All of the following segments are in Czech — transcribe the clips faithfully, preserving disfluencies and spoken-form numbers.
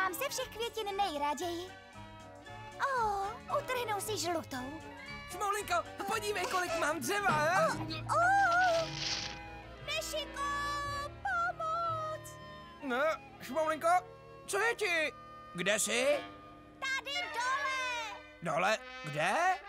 mám ze všech květin nejraději. O, oh, utrhnu si žlutou. Šmoulinko, podívej, kolik mám dřeva, he? Oh, oh. Nešiko, pomoc! No, Šmoulinko, co je ti? Kde jsi? Tady dole! Dole? Kde?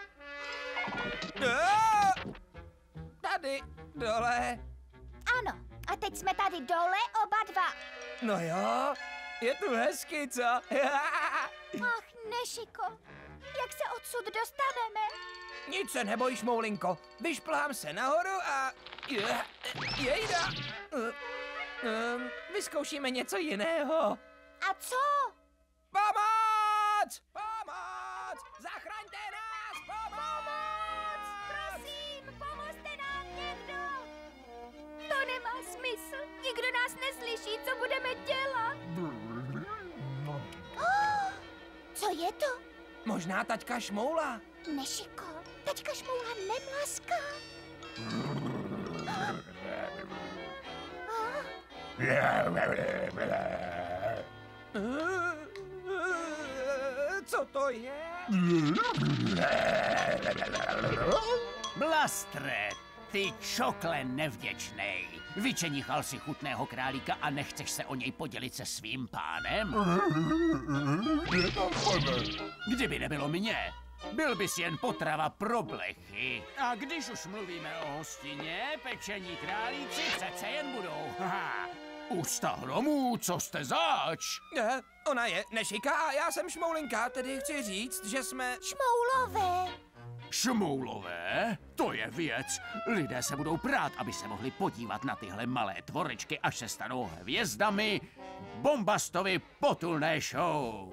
Ah! Tady, dole. Ano, a teď jsme tady dole oba dva. No jo, je tu hezky, co? Ach, Nešiko, jak se odsud dostaneme? Nic se neboj, Šmoulinko, vyšplhám se nahoru a... Jejda. Um, vyzkoušíme něco jiného. A co? Pomoc! Pomoc! Zachraňte nás! Pomoc! Prosím, pomozte nám někdo! To nemá smysl. Nikdo nás neslyší, co budeme dělat. Oh, co je to? Možná taťka Šmoula. Nešiko, taťka Šmoula nemlaská. Co to je? Blastre, ty čokle nevděčnej. Vyčenichal si chutného králíka a nechceš se o něj podělit se svým pánem? Kdyby nebylo mě, byl bys jen potrava pro blechy. A když už mluvíme o hostině, pečení králíci přece jen budou. Haha. Ústa hromů, co jste zač? Ne, ona je Nešika a já jsem Šmoulinka, tedy chci říct, že jsme... Šmoulové. Šmoulové? To je věc. Lidé se budou prát, aby se mohli podívat na tyhle malé tvorečky, až se stanou hvězdami Bombastovy potulné show.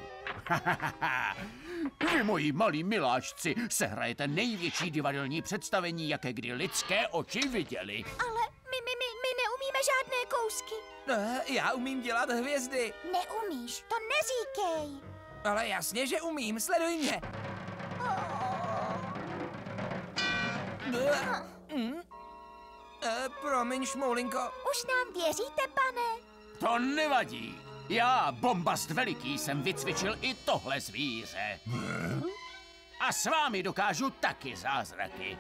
Vy, moji malí miláčci, sehrajete největší divadelní představení, jaké kdy lidské oči viděli. Ale my, my, my, my neumíme žádné kousky. Ne, já umím dělat hvězdy. Neumíš, to neříkej. Ale jasně, že umím, sleduj mě. Mm. E, promiň, Šmoulinko. Už nám věříte, pane? To nevadí. Já, Bombast Veliký, jsem vycvičil i tohle zvíře. A s vámi dokážu taky zázraky.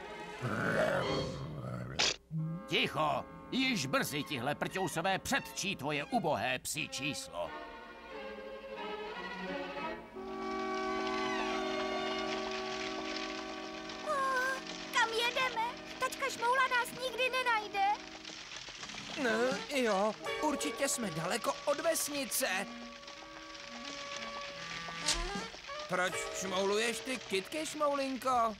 Ticho, již brzy tihle prťousové předčí tvoje ubohé psí číslo. Oh, kam jedeme? Taťka Šmoula nás nikdy nenajde. No, jo, určitě jsme daleko od vesnice. Proč šmouluješ ty kytky, Šmoulinko?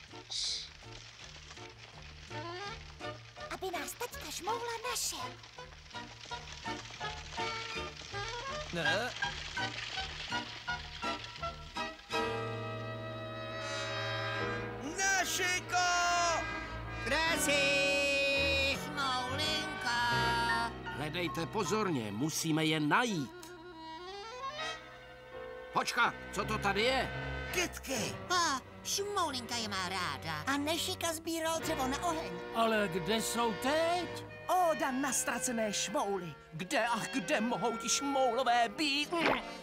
Aby nás taťka Šmoula našel. Ne? Nešiko! Kde jsi? Šmoulinka! Hledejte pozorně, musíme je najít. Hočka, co to tady je? Kytky! A Šmoulinka je má ráda. A Nešika sbíral dřevo na oheň. Ale kde jsou teď? Óda na ztracené šmouly. Kde, ach, kde mohou ti šmoulové být?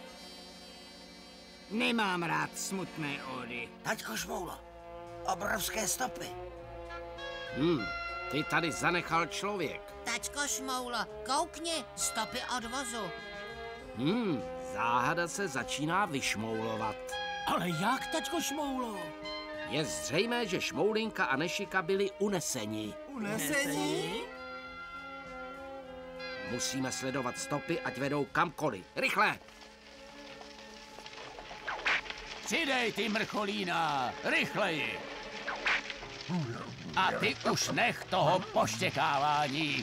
Nemám rád smutné ódy. Taťko Šmoulo, obrovské stopy. Hm, ty tady zanechal člověk. Taťko Šmoulo, koukni, stopy od vozu. Hm, záhada se začíná vyšmoulovat. Ale jak, tačko Šmoulo? Je zřejmé, že Šmoulinka a Nešika byli uneseni. Unesení? Musíme sledovat stopy, ať vedou kamkoliv. Rychle! Přidej ty mrcholína, rychleji! A ty už nech toho poštěkávání.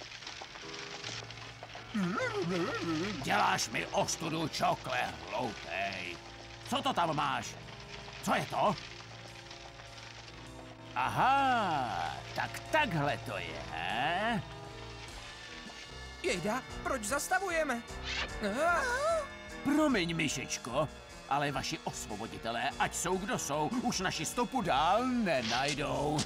Děláš mi ostudu, čokle, hloupej. Co to tam máš? Co je to? Aha, tak takhle to je, he? Jejda, proč zastavujeme? Ah. Promiň, myšičko, ale vaši osvoboditelé, ať jsou kdo jsou, už naši stopu dál nenajdou.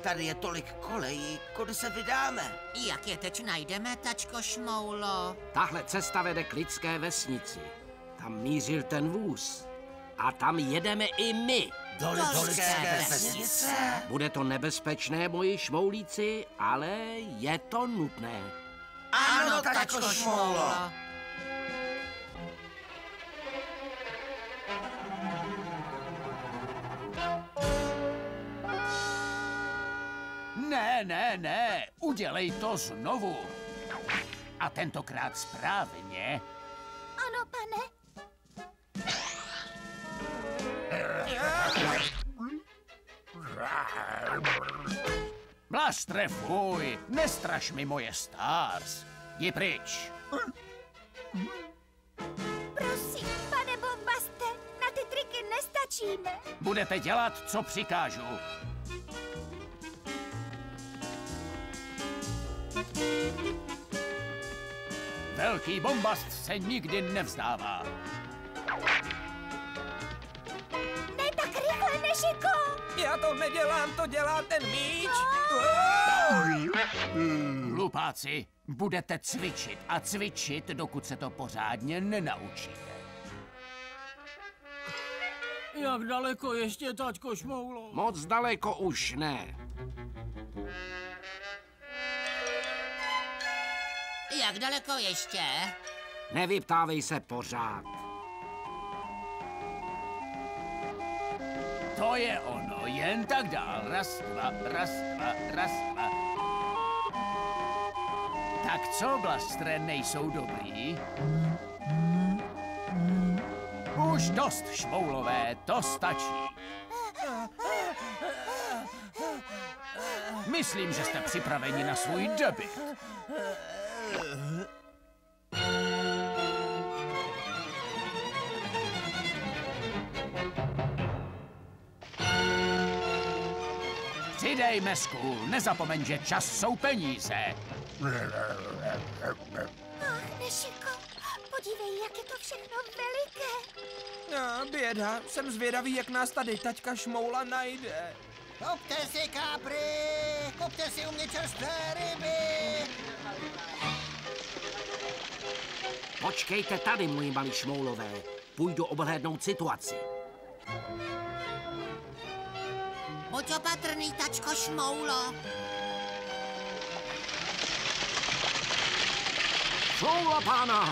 tady je tolik kolejí, kudy se vydáme? Jak je teď najdeme, tačko Šmoulo? Tahle cesta vede k lidské vesnici. Tam mířil ten vůz. A tam jedeme i my. Do lidské vesnice? Bude to nebezpečné, moji šmoulíci, ale je to nutné. Ano, tačko Šmoulo. Ne, ne, ne, udělej to znovu. A tentokrát správně. Ano, pane. Blastre, fuj, nestraš mi moje stars. Jdi pryč. Prosím, pane Bombaste, na ty triky nestačíme. Budete dělat, co přikážu. Velký bombast se nikdy nevzdává. Ne tak rychle, Nešiko! Já to nedělám, to dělá ten míč. Hlupáci, budete cvičit a cvičit, dokud se to pořádně nenaučíte. Jak daleko ještě, taťko Šmoulo? Moc daleko už ne. Jak daleko ještě? Nevyptávej se pořád. To je ono, jen tak dál. Raz, dva, raz, dva, raz, dva. Tak co, Blastre, nejsou dobrý? Už dost, šmoulové, to stačí. Myslím, že jste připraveni na svůj debut. Přidejme skůl, nezapomeň, že čas jsou peníze. Ach, Nešiko, podívej, jak je to všechno veliké. No, běda, jsem zvědavý, jak nás tady taťka Šmoula najde. Kupte si kapry, kupte si u mě čerstvé ryby. Počkejte tady, moji malí šmoulové. Půjdu obhlédnout situaci. Buď opatrný, tačko Šmoulo. Šmoula pána!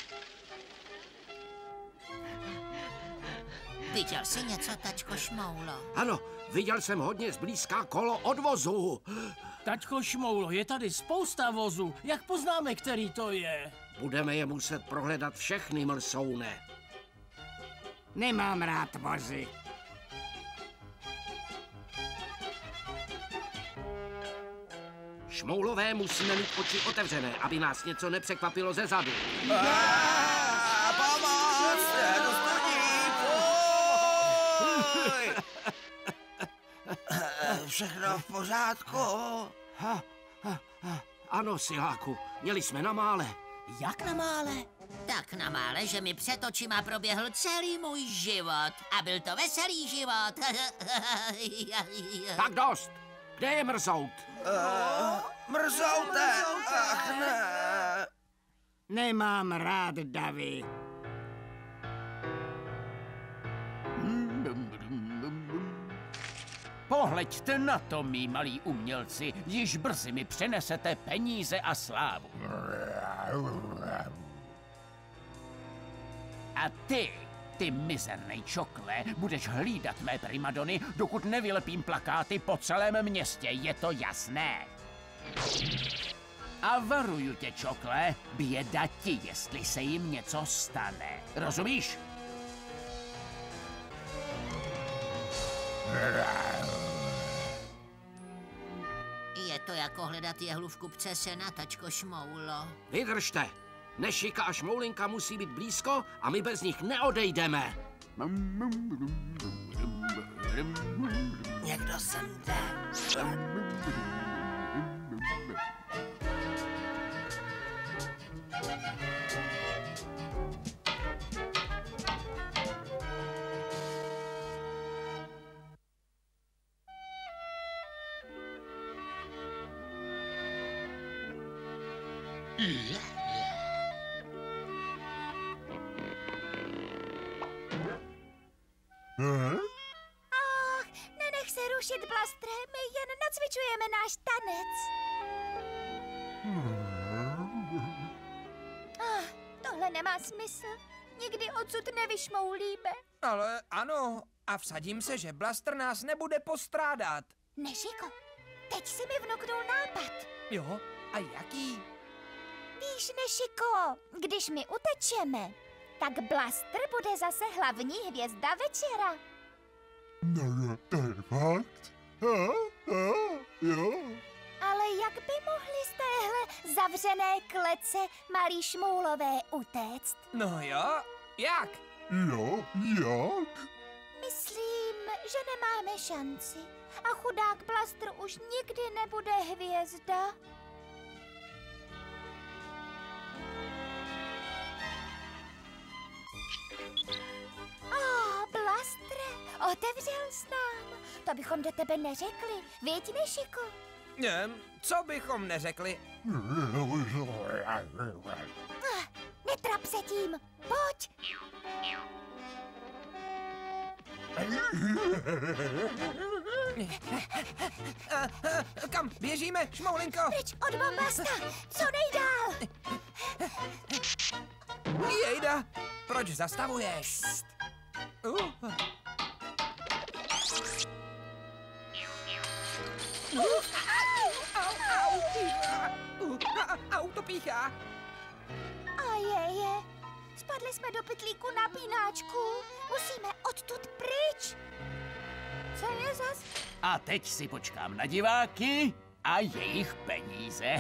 Viděl jsi něco, tačko Šmoulo? Ano, viděl jsem hodně zblízka kolo odvozu. Taťko Šmoulo, je tady spousta vozů. Jak poznáme, který to je? Budeme je muset prohledat všechny, mlsoune. Nemám rád vozy. Šmoulové musíme mít oči otevřené, aby nás něco nepřekvapilo ze zadu. Pomoc! Všechno v pořádku? Ha, ha, ha. Ano, siláku, měli jsme na mále. Jak na mále? Tak na mále, že mi před očima proběhl celý můj život. A byl to veselý život. Tak dost. Kde je mrzout? Uh, mrzoute! Ach ne! Nemám rád davy. Pohleďte na to, mý malí umělci, již brzy mi přenesete peníze a slávu. A ty, ty mizernej čokle, budeš hlídat mé primadony, dokud nevylepím plakáty po celém městě, je to jasné? A varuju tě, čokle, běda ti, jestli se jim něco stane. Rozumíš? Je to jako hledat jehlu v kupce sena, tačko Šmoulo. Vydržte. Nešika a Šmoulinka musí být blízko a my bez nich neodejdeme. Někdo sem jde. Ach, nenech se rušit, Blastre, my jen nacvičujeme náš tanec. Ah, tohle nemá smysl. Nikdy odsud nevyšmoulíme. Ale ano, a vsadím se, že Blaster nás nebude postrádat. Nešiko, teď si mi vnuknul nápad. Jo, a jaký? Víš, Nešiko, když my utečeme, tak Blaster bude zase hlavní hvězda večera. No, to je fakt? A, a, jo. Ale jak by mohli z téhle zavřené klece malí šmoulové utéct? No jo, jak? Jo, jak? Myslím, že nemáme šanci. A chudák Blaster už nikdy nebude hvězda. Oh, Blastre, otevřel s nám. To bychom do tebe neřekli, viď, Nešiko? Ne, co bychom neřekli? Ah, netrap se tím, pojď. Kam běžíme, Šmoulinko? Pryč od bombasta, co nejdál. Jejda, proč zastavuješ? Uh. Uh. Au, au, uh. Au, to píchá. A je, je. Spadli jsme do pytlíku na pínáčku. Musíme odtud pryč. Co je zas? A teď si počkám na diváky a jejich peníze.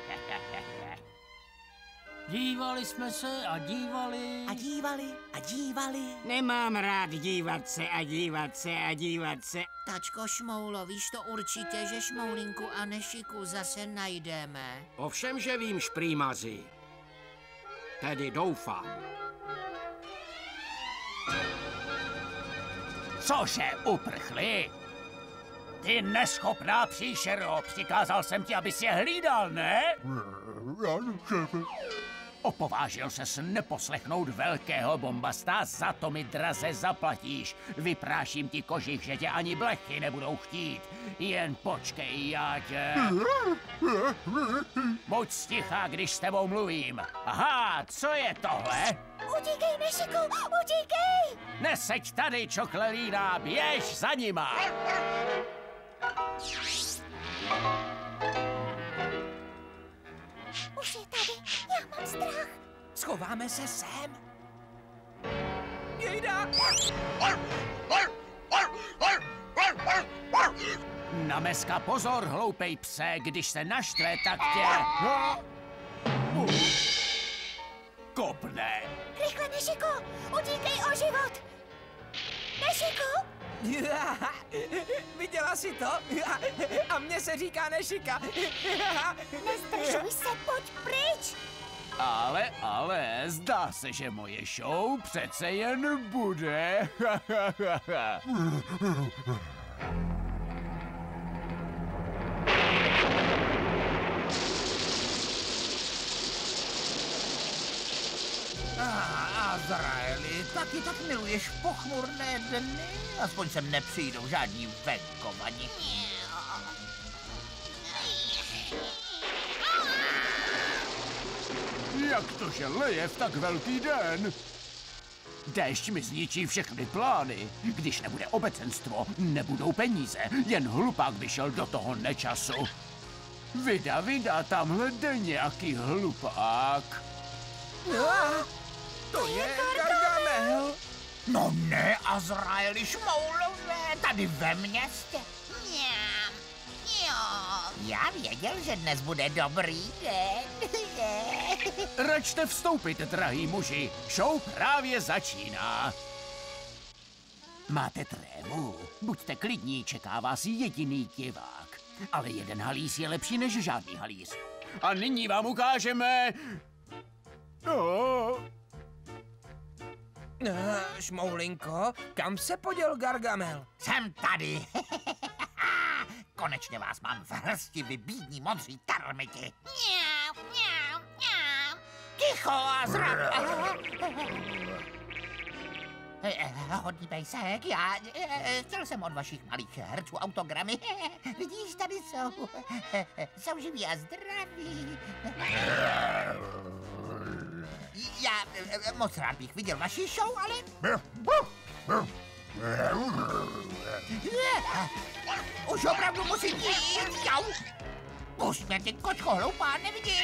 Dívali jsme se a dívali. A dívali, a dívali. Nemám rád dívat se a dívat se a dívat se. Tačko Šmoulo, víš to určitě, že Šmoulinku a Nešiku zase najdeme. Ovšem, že vím, šprýmaři. Tedy doufám. Cože, uprchli? Ty neschopná příšero, přikázal jsem ti, abys je hlídal, ne? Ano, šéfe. Opovážil ses neposlechnout velkého bombasta, za to mi draze zaplatíš. Vypráším ti kožich, že tě ani blechy nebudou chtít. Jen počkej, já tě... Buď stichá, když s tebou mluvím. Aha, co je tohle? Utíkej, Nešiku, utíkej! Neseď tady, čoklelína, běž za nima! Už je tady, já mám strach. Schováme se sem. Jejda! Na meska pozor, hloupej pse, když se naštve, tak tě... Kopne. Rychle, Nešiko, utíkej o život. Nešiko? Viděla jsi to? A mně se říká Nešika. Nezdržuj se, pojď pryč. Ale, ale, zdá se, že moje show přece jen bude. Ah, Azraeli, taky tak miluješ pochmurné dny? Aspoň sem nepřijdou žádní venkovani. Jak to, že leje v tak velký den? Déšť mi zničí všechny plány. Když nebude obecenstvo, nebudou peníze. Jen hlupák by šel do toho nečasu. Vida, vida, tamhle jde nějaký hlupák. Ah, to je Gargamel. No ne, Azraeli, Šmoulové, tady ve městě. Mňam, jo. Já věděl, že dnes bude dobrý den. Račte vstoupit, drahý muži. Show právě začíná. Máte trému? Buďte klidní, čeká vás jediný divák. Ale jeden halíř je lepší než žádný halíř. A nyní vám ukážeme... Oh. Uh, Šmoulinko, kam se poděl Gargamel? Jsem tady. Konečně vás mám v hrsti, vy bídní modří termiti. Mňau, mňau, mňau. Ticho, Azra! Hodný pejsek, já eh, chtěl jsem od vašich malých herců autogramy. Vidíš, tady jsou. Jsou živí a zdraví. Já eh, moc rád bych viděl vaši show, ale... Už opravdu musím jít, jau. Pusť mě, ty kočko hloupá, nevidím.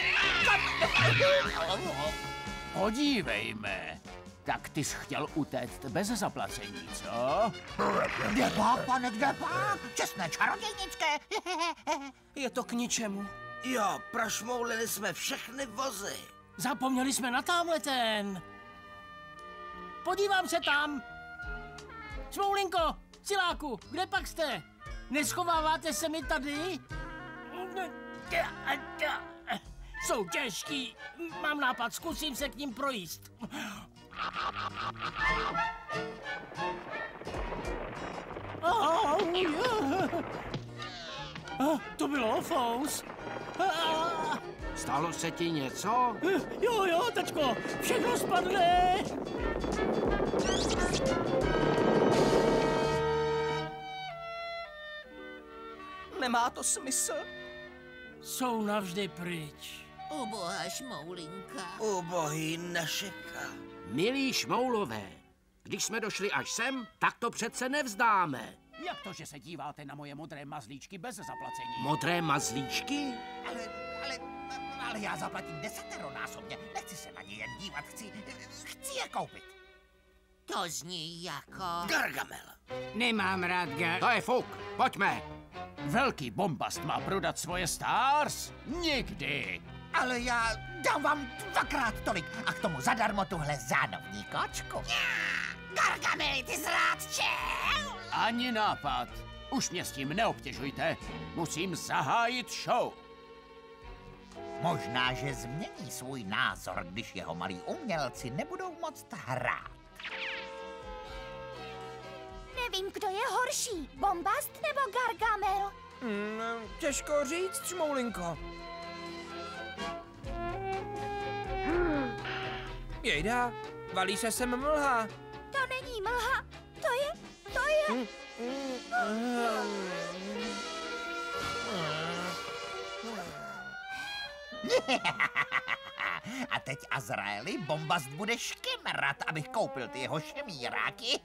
Podívejme. Tak ty jsi chtěl utéct bez zaplacení, co? Kde pak, pane, kde pak? Čestné čarodějnické. Je to k ničemu. Jo, prošmoulili jsme všechny vozy. Zapomněli jsme na tamhle ten. Podívám se tam. Šmoulinko, Ciláku, kde pak jste? Neschováváte se mi tady? Jsou těžký. Mám nápad, zkusím se k ním projíst. Oh, yeah. ah, to bylo fous. Ah. Stalo se ti něco? Jo, jo, tačko, všechno spadne. Nemá to smysl. Jsou navždy pryč. Ubohá šmoulinka. Ubohý Nešika. Milí šmoulové, když jsme došli až sem, tak to přece nevzdáme. Jak to, že se díváte na moje modré mazlíčky bez zaplacení? Modré mazlíčky? Ale, ale, ale já zaplatím desateronásobně. Nechci se na ně jen dívat, chci, chci je koupit. To zní jako... Gargamel. Nemám rád gar... To je fuk, pojďme. Velký bombast má prodat svoje stars? Nikdy. Ale já dám vám dvakrát tolik a k tomu zadarmo tuhle zánovní kočku. Gargamel, ty zrádče! Ani nápad. Už mě s tím neobtěžujte. Musím zahájit show. Možná, že změní svůj názor, když jeho malí umělci nebudou moct hrát. Nevím, kdo je horší, Bombast nebo Gargamel. Hmm, těžko říct, Šmoulinko. Jejda, valí se sem mlha. To není mlha, to je, to je... A teď, Azraeli, Bombast bude škemrat, abych koupil ty jeho šemíráky.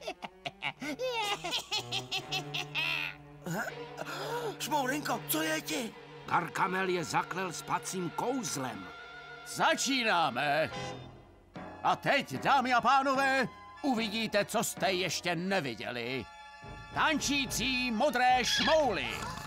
Šmoulinko, co je ti? Gargamel je zaklel spacím kouzlem. Začínáme. A teď, dámy a pánové, uvidíte, co jste ještě neviděli. Tančící modré šmouly.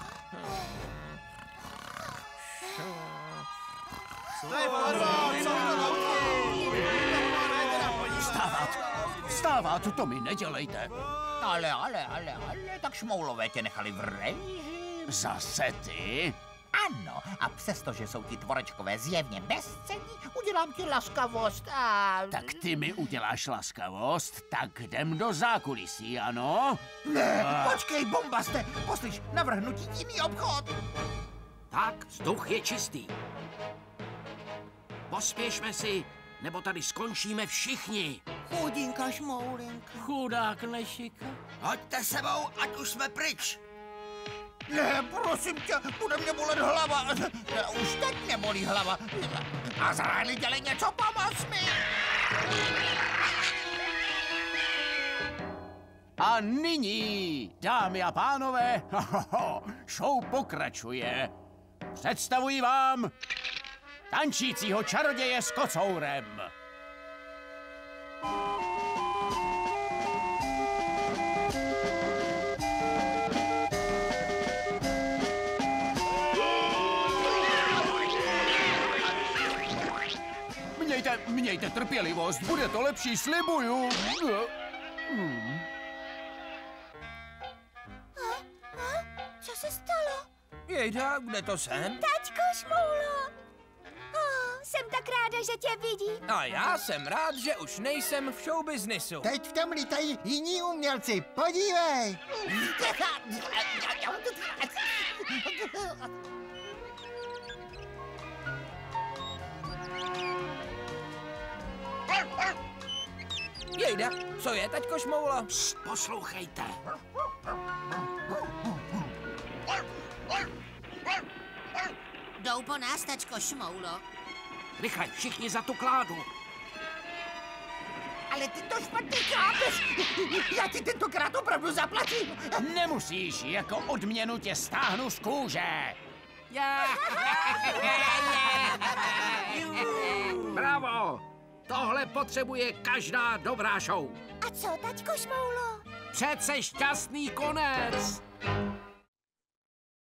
Vstávat, vstávat, to mi nedělejte. Ale, ale, ale, ale, tak šmoulové tě nechali v revíži. Zase ty? Ano, a přestože jsou ti tvorečkové zjevně bezcenní, udělám ti laskavost a... Tak ty mi uděláš laskavost, tak jdem do zákulisí, ano? Ne, počkej, Bombaste, poslyš, navrhnu ti jiný obchod. Tak, vzduch je čistý. Pospěšme si, nebo tady skončíme všichni. Chudinka šmoulinka. Chudák Nešika. Hoďte sebou, ať už jsme pryč. Ne, prosím tě, bude mě bolet hlava. Už teď mě bolí hlava. Azraeli, dělej něco, pomoz mi. A nyní, dámy a pánové, show pokračuje. Představuji vám tančícího čaroděje s kocourem. Mějte, mějte trpělivost, bude to lepší, slibuju. Hmm. A, a, co se stalo? Jejda, kde to jsem? Tačko Šmoulo. Oh, jsem tak ráda, že tě vidím. A já jsem rád, že už nejsem v showbiznisu. Teď v tom lítají jiní umělci, podívej! Hejda, co je, taťko Šmoulo? Psst, poslouchejte. Jdou po nás, tačko Šmoulo. Rychle, všichni za tu kládu. Ale ty to špatně chápeš. Já ti tentokrát opravdu zaplatím. Nemusíš, jako odměnu tě stáhnu z kůže. Bravo! Tohle potřebuje každá dobrá show. A co, taťko Šmoulo? Přece šťastný konec.